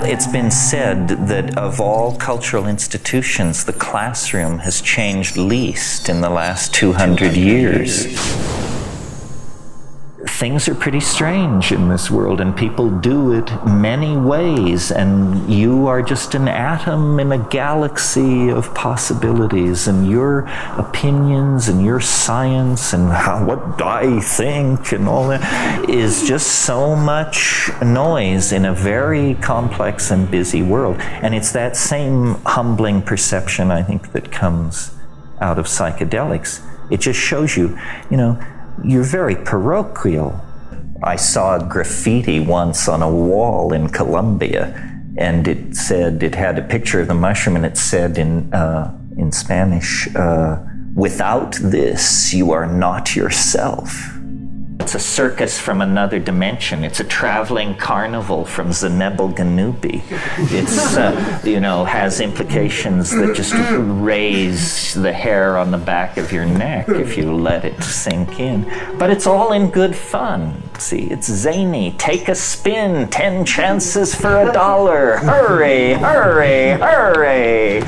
It's been said that of all cultural institutions, the classroom has changed least in the last 200 years. Things are pretty strange in this world, and people do it many ways, and you are just an atom in a galaxy of possibilities, and your opinions and your science and what I think and all that is just so much noise in a very complex and busy world. And it's that same humbling perception, I think, that comes out of psychedelics. It just shows you, you're very parochial. I saw graffiti once on a wall in Colombia, and it had a picture of the mushroom, and it said in Spanish, "Without this, you are not yourself." It's a circus from another dimension. It's a traveling carnival from Zenebel Ganubi. It's, has implications that just raise the hair on the back of your neck if you let it sink in. But it's all in good fun. See, it's zany. Take a spin, 10 chances for $1. Hurry, hurry, hurry.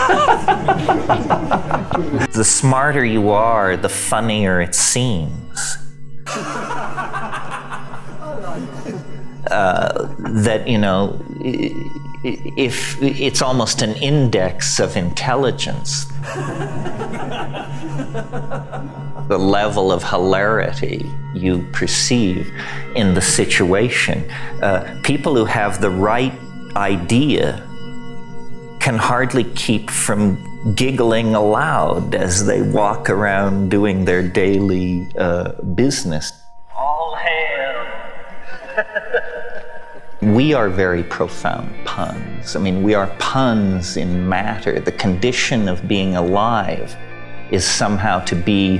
The smarter you are, the funnier it seems. If it's almost an index of intelligence, the level of hilarity you perceive in the situation. People who have the right idea can hardly keep from giggling aloud as they walk around doing their daily business. All hail! We are very profound puns. I mean, we are puns in matter. The condition of being alive is somehow to be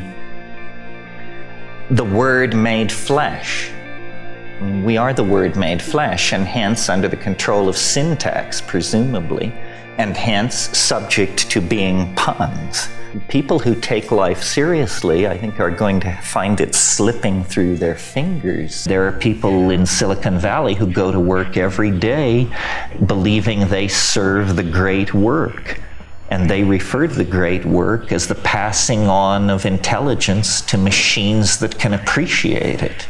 the Word made flesh. I mean, we are the Word made flesh, and hence under the control of syntax, presumably, and hence subject to being puns. People who take life seriously, I think, are going to find it slipping through their fingers. There are people in Silicon Valley who go to work every day believing they serve the great work. And they refer to the great work as the passing on of intelligence to machines that can appreciate it.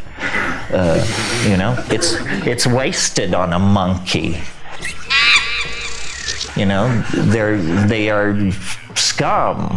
It's wasted on a monkey. They are scum.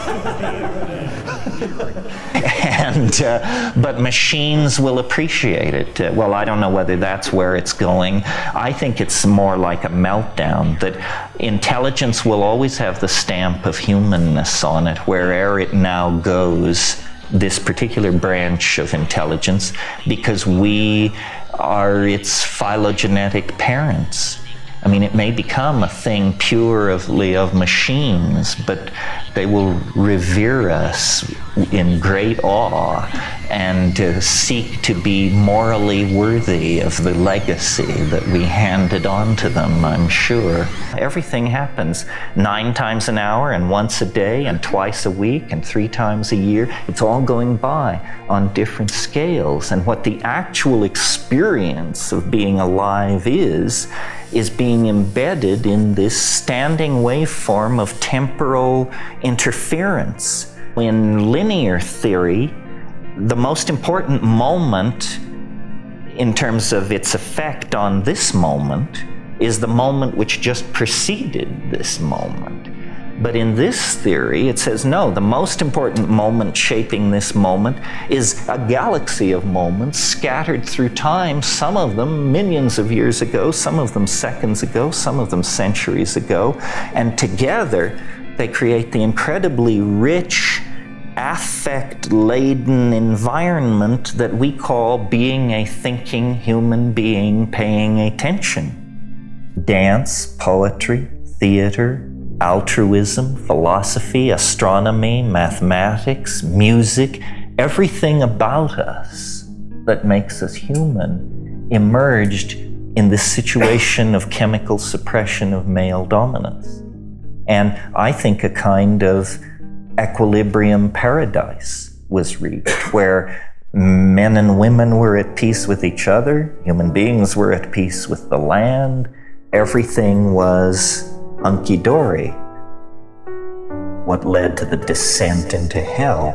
But machines will appreciate it. Well, I don't know whether that's where it's going. I think it's more like a meltdown, that intelligence will always have the stamp of humanness on it wherever it now goes, this particular branch of intelligence, because we are its phylogenetic parents. I mean, it may become a thing purely of machines, but they will revere us in great awe and seek to be morally worthy of the legacy that we handed on to them, I'm sure. Everything happens 9 times an hour and once a day and twice a week and 3 times a year. It's all going by on different scales. And what the actual experience of being alive is being embedded in this standing waveform of temporal interference. In linear theory, the most important moment in terms of its effect on this moment is the moment which just preceded this moment. But in this theory, it says, no, the most important moment shaping this moment is a galaxy of moments scattered through time, some of them millions of years ago, some of them seconds ago, some of them centuries ago, and together they create the incredibly rich, affect-laden environment that we call being a thinking human being paying attention. Dance, poetry, theater, altruism, philosophy, astronomy, mathematics, music, everything about us that makes us human emerged in this situation of chemical suppression of male dominance. And I think a kind of equilibrium paradise was reached, where men and women were at peace with each other, human beings were at peace with the land, everything was hunky-dory. What led to the descent into hell?